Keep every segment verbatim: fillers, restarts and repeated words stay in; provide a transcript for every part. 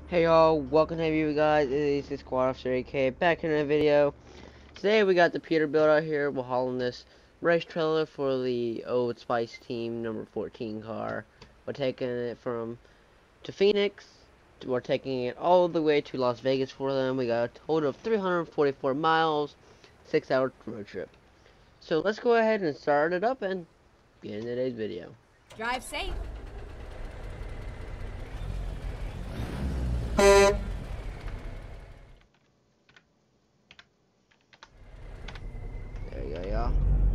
Hey y'all, welcome to you guys. This is Squad Officer A K back in a video. Today we got the Peterbilt out here. We're hauling this race trailer for the Old Spice Team number fourteen car. We're taking it from to Phoenix. We're taking it all the way to Las Vegas for them. We got a total of three hundred forty-four miles, six hour road trip. So let's go ahead and start it up and begin today's video. Drive safe. There you go, y'all.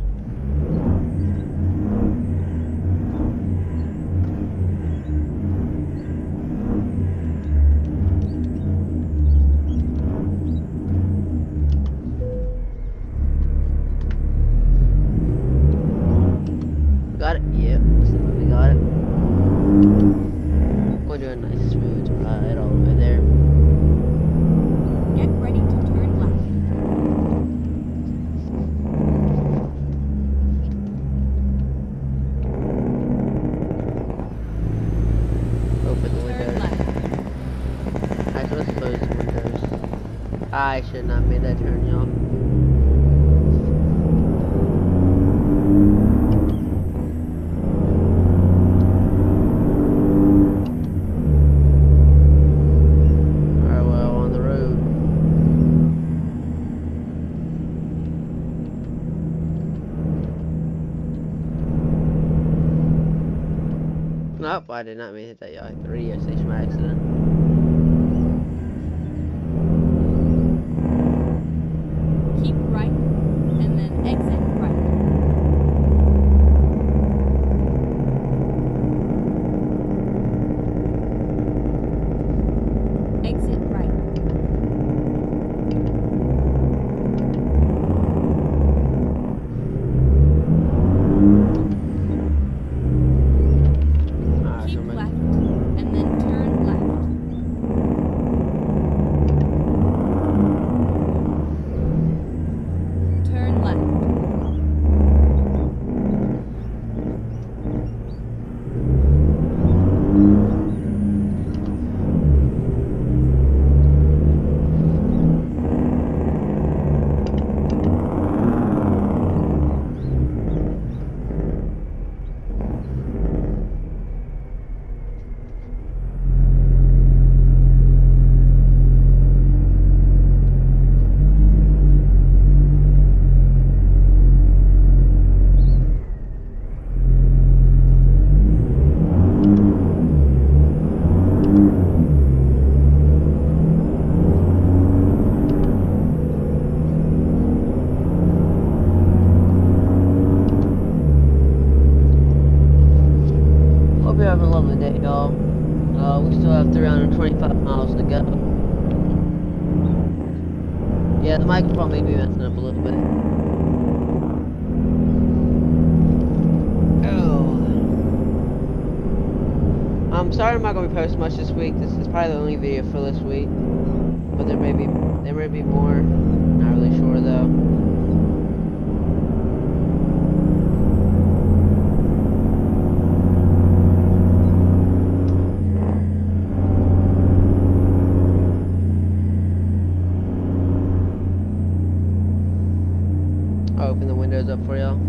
Got it? Yep. We got it. We're doing a nice smooth ride all the way there. Get ready to turn left. Open the Turn windows. left. I supposed to close the windows. I should not have made that turn, y'all. Alright, well, on the road. Nope, I did not mean to hit that, y'all. Hit the radio station by accident. Keep right, and then exit right. Exit right. Alright, Keep so left, much. and then turn left. Turn left. Hope you're having a lovely day, y'all. Uh, we still have three hundred twenty-five miles to go. Yeah, the mic will probably be messing up a little bit. Oh. I'm sorry I'm not going to be posting much this week. This is probably the only video for this week. But there may be, there may be more. Not really sure, though. I'll open the windows up for y'all.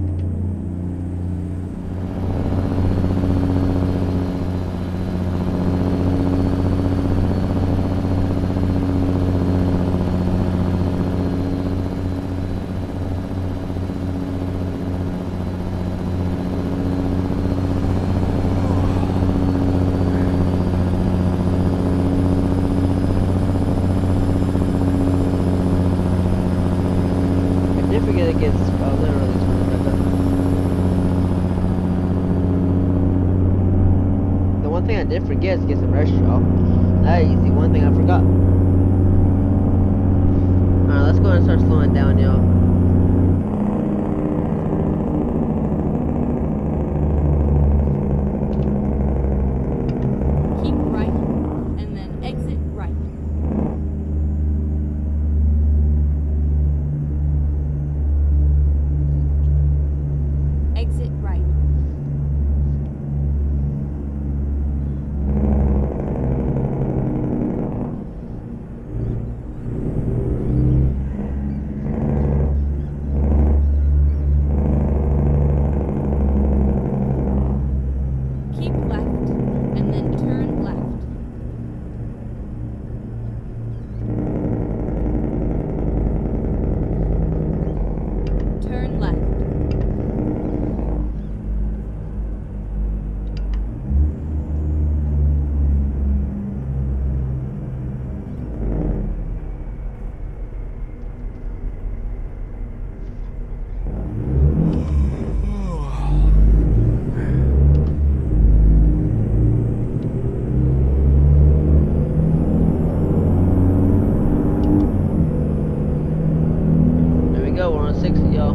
I did forget it gets uh, literally smooth like that. The one thing I did forget is to get some rest, y'all. That is the one thing I forgot. Alright, let's go ahead and start slowing down, y'all. Keep right, and then exit right. Exit right. left. Turn left. There we go, we're on sixty, y'all.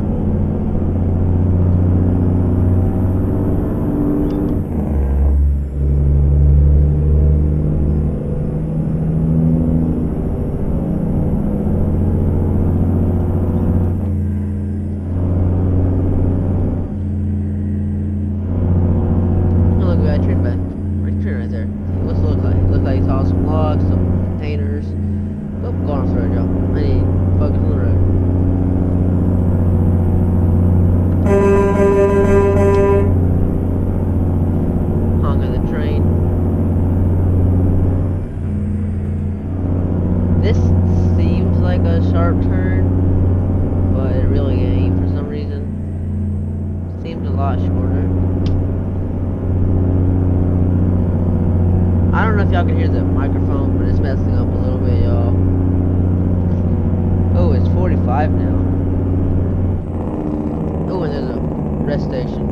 Oh, look, we got a train back. Where's the train right there? What's it look like? Look like it's all some logs, some containers. Oh, go on the road, y'all. I need to focus on the road. Honk of the train. This seems like a sharp turn, but it really ain't for some reason. Seems a lot shorter. I don't know if y'all can hear the microphone, but it's messing up a little bit, y'all. Oh, it's forty-five now. Oh, and there's a rest station.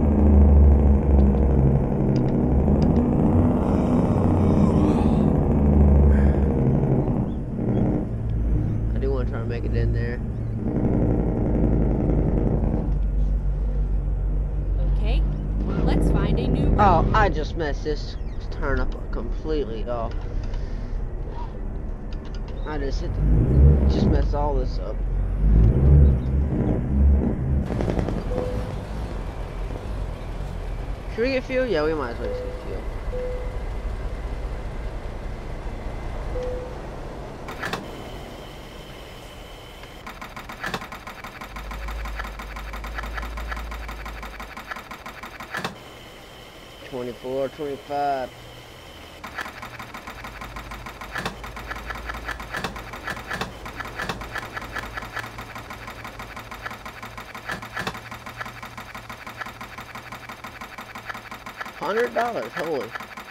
I do want to try to make it in there. Okay, let's find a new route. Oh, I just messed this turn up completely, y'all. I just hit the, just messed all this up. Should we get fuel? Yeah, we might as well just get fuel. Twenty-four, twenty-five. Hundred dollars, holy.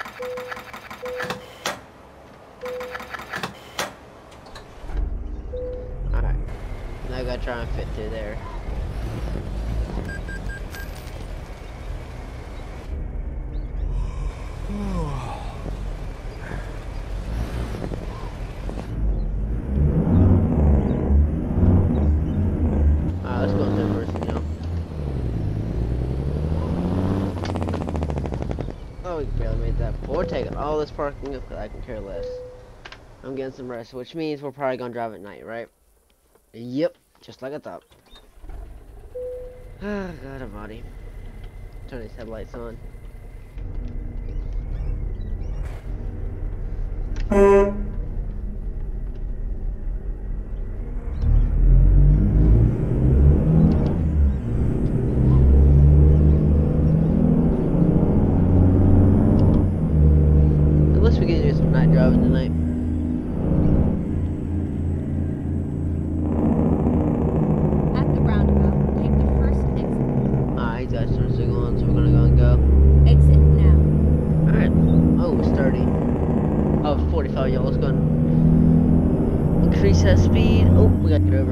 Alright. Now I gotta try and fit through there. Alright, let's go into the first now. Oh, we barely made that. But we're taking all this parking up because I can care less. I'm getting some rest, which means we're probably gonna drive at night, right? Yep, just like I thought. Ah, God almighty. Turn these headlights on. At least we can do some night driving tonight. At the roundabout, take the first exit. Alright, he's got turn signal on, so we're gonna go and go. Exit now. Alright. Oh, it's thirty. Oh, it's forty-five, y'all. Let's go and increase that speed. Oh, we gotta get over.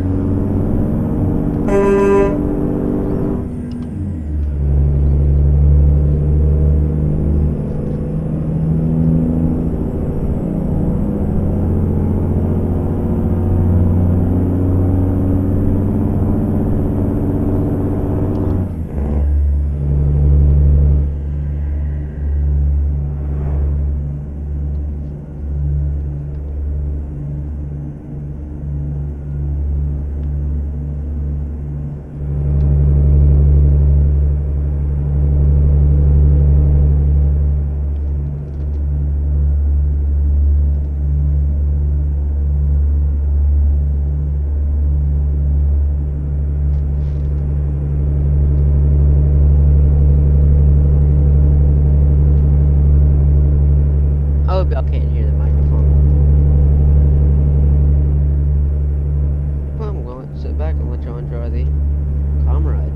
hope y'all can't hear the microphone. Well, I'm going to sit back and let y'all enjoy the comrade.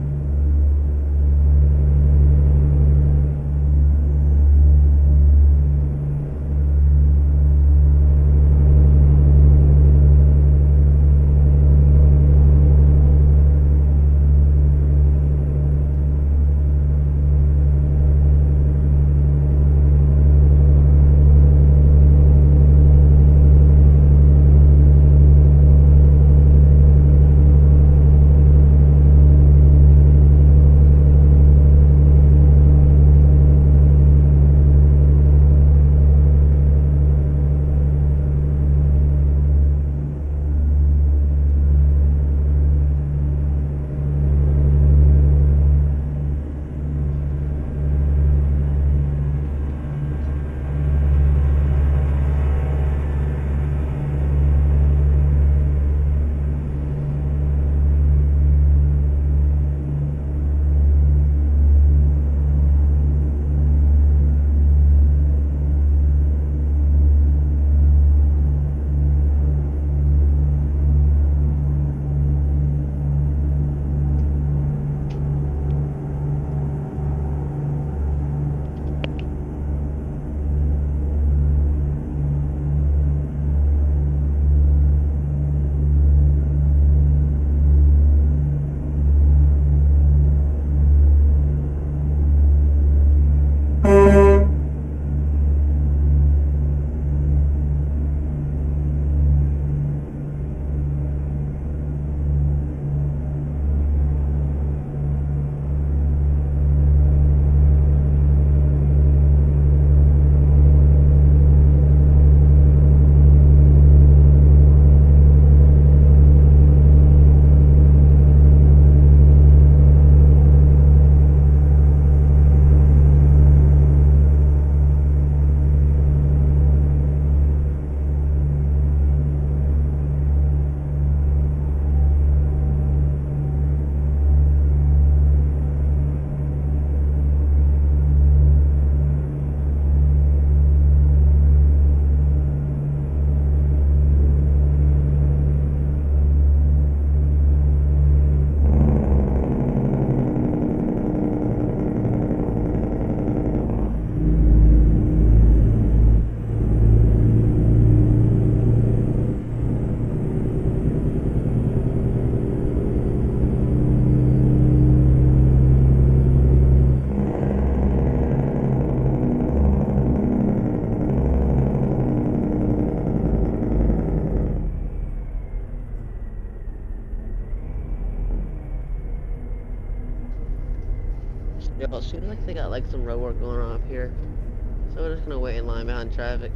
Yo, it seems like they got like some road work going on up here. So we're just gonna wait in line behind traffic.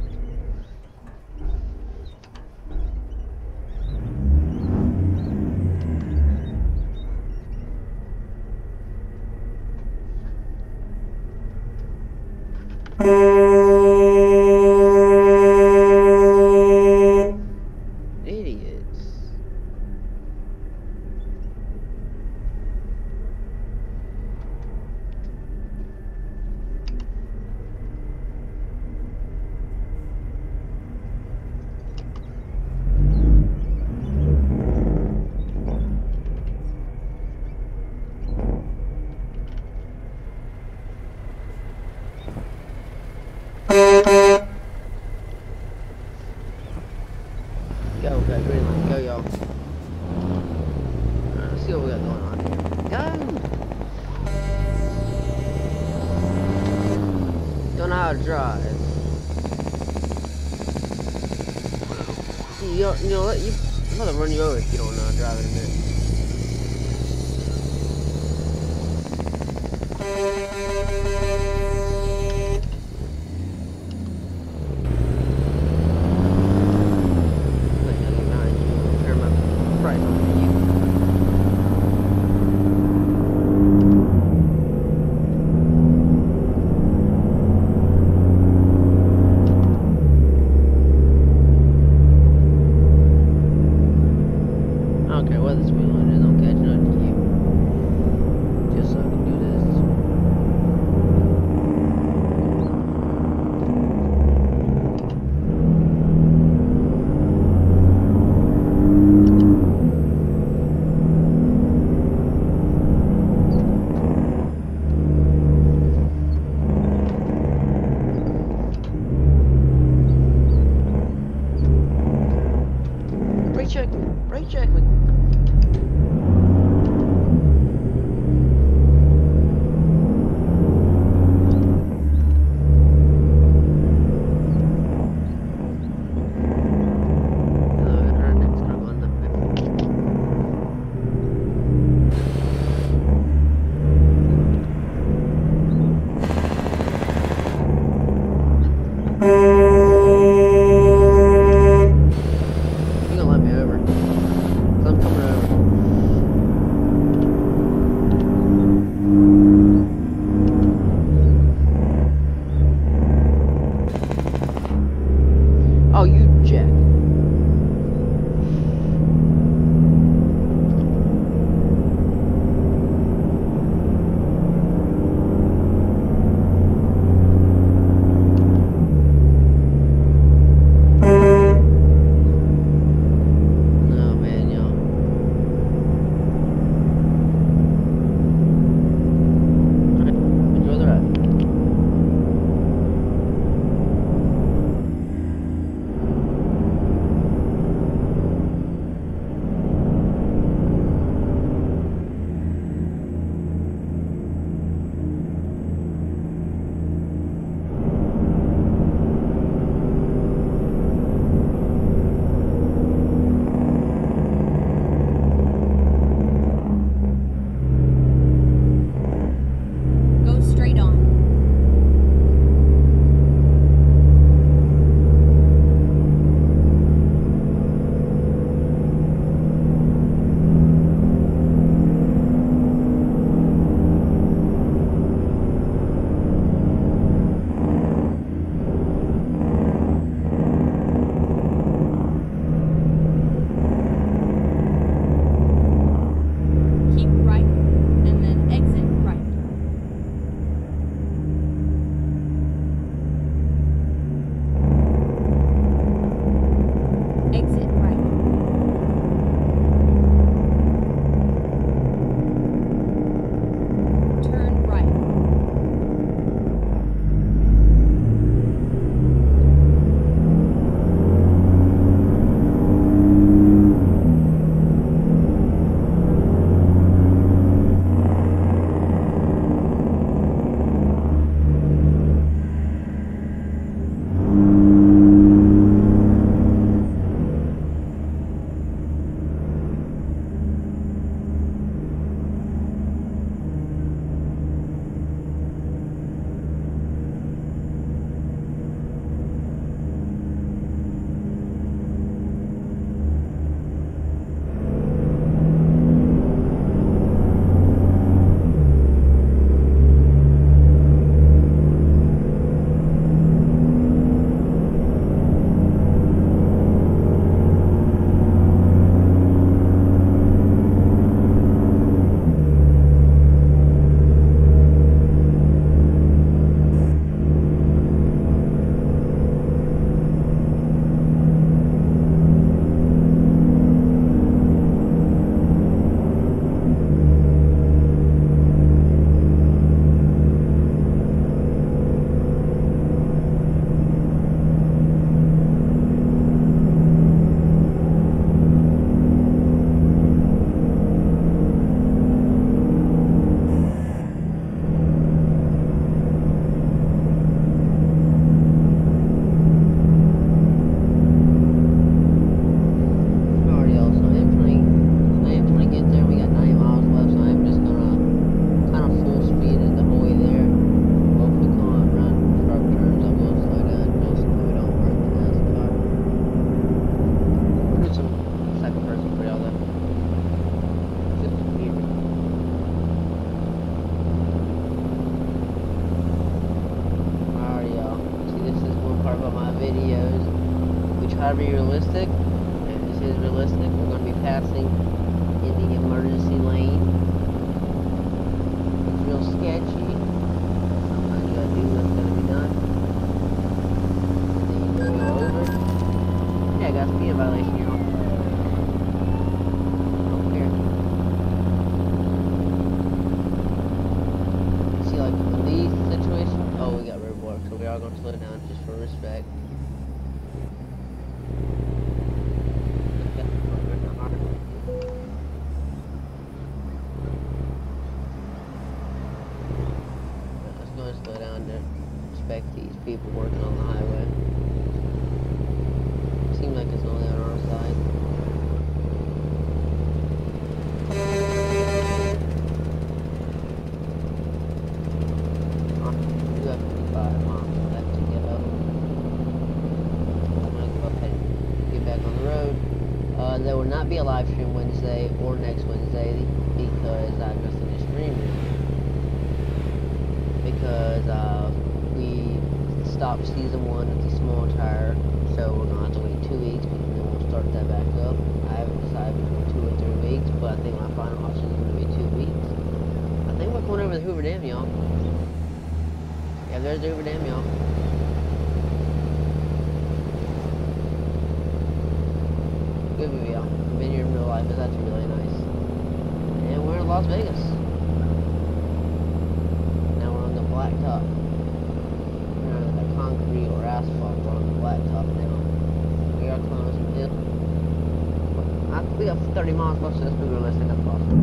Idiots. Go, go, green light, go, y'all. Alright, let's see what we got going on here. Go! Don't know how to drive. You, you know what? You, I'm gonna run you over if you don't know how to drive in a minute. try to be realistic, and this is realistic. We're going to be passing in the emergency lane. It's real sketchy. Sometimes you gotta do what's gotta be done. And then you just go over. Yeah, I got a speed violation, y'all. Don't care. See, like, in these situations, oh, we got roadblocks, so we are gonna slow down just for respect. Slow down to respect these people working on the highway. Seems like it's only on our side. Oh, we got fifty-five miles left to get up. I'm gonna go ahead and get back on the road. Uh, there will not be a live stream Wednesday or next Wednesday because I have nothing to stream. Because uh, we stopped season one at the small tire, so we're gonna have to wait two weeks, but then we'll start that back up. I haven't decided between two or three weeks, but I think my final option is gonna be two weeks. I think we're going over the Hoover Dam, y'all. Yeah, there's the Hoover Dam, y'all. Good view, y'all. I've been here in real life, but that's really nice. And we're in Las Vegas. Blacktop. You know, the concrete or asphalt on the blacktop now. We are climbing some hill. I, we got thirty miles left, so let's be realistic as possible.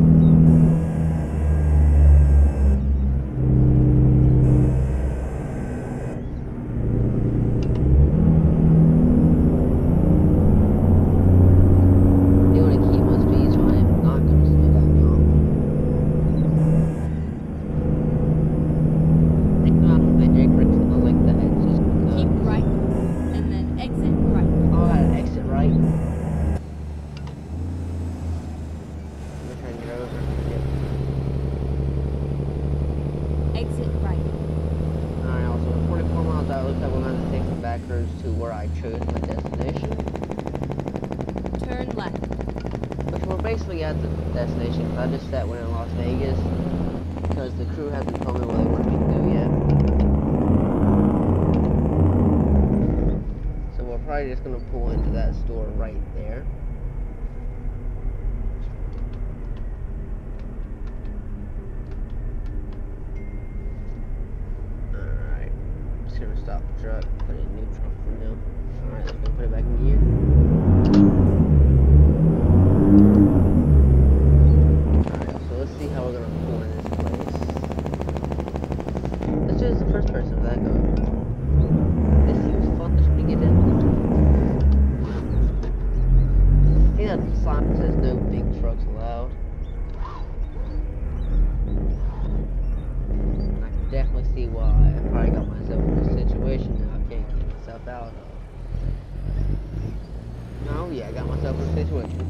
To where I chose my destination. Turn left. Which we're basically at the destination because I just sat one in Las Vegas because the crew hasn't told me what they want me to do yet. So we're probably just going to pull into that store right there. Alright. Just going to stop the truck, put it in neutral. No. Alright, let's go put it back in gear. Alright, so let's see how we're gonna pull in this place. Let's do this the first person that go. This seems fun to get in. See that sign says no big trucks allowed. And I can definitely see why I probably got myself in this situation now. I can't get myself out of. Oh yeah, I got myself in a situation.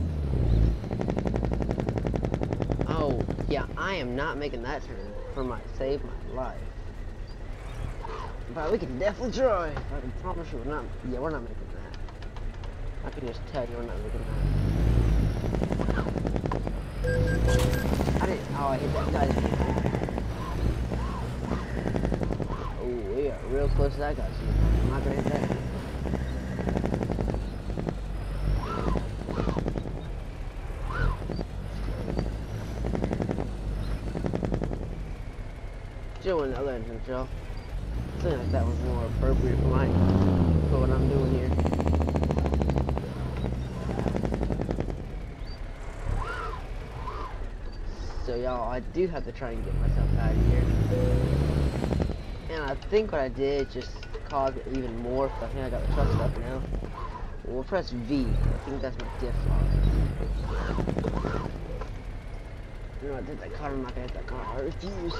Oh yeah, I am not making that turn for my save my life. But we can definitely try. I can promise you we're not. Yeah, we're not making that. I can just tell you we're not making that. I didn't. Oh, I hit that guy. Oh, we are real close to that guy. So I'm not gonna hit that. Doing the other engine shell. I feel like that was more appropriate for my for what I'm doing here. So y'all, I do have to try and get myself out of here. And I think what I did just caused it even more. So I think I got the truck stuck now. We'll press V. I think that's my diff lock. You know, I did that car. I'm not gonna hit that car. I refuse.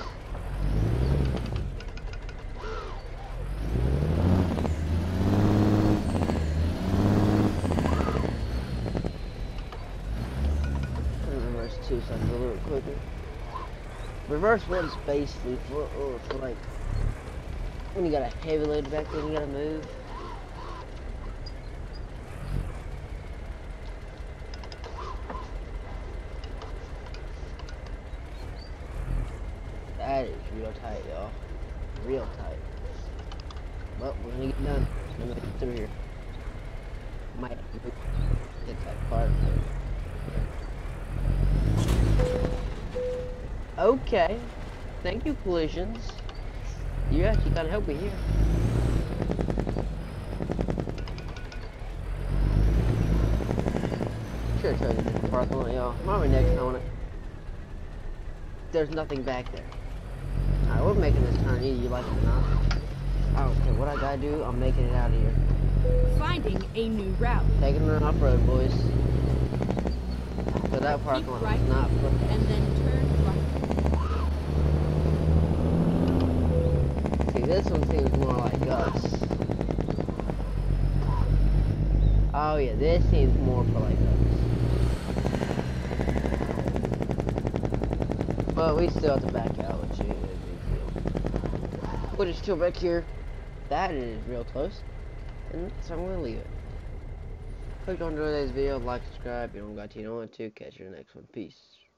Too, so I can go a little quicker. Reverse ribs basically for, oh, for like when you got a heavy load back there, you gotta move. That is real tight, y'all. Real tight. Well, we're gonna get done. I'm gonna get through here. Might have to hit that part. Okay. Thank you, collisions. You actually gotta help me here. Sure, try to different parking lot, y'all. I'm already next on it. There's nothing back there. Alright, we're making this turn easy, you like it or not. I don't care what I gotta do, I'm making it out of here. Finding a new route. Taking it off road, boys. So that parking Keep lot right is not perfect. and then turn right. See, this one seems more like us. Oh yeah, this seems more for like us. But we still have to back out, which ain't a big deal. But it's still back here. That is real close. And so I'm gonna leave it. Hope you enjoyed today's video. Like, subscribe. If you don't got to, you don't want to. Catch you in the next one. Peace.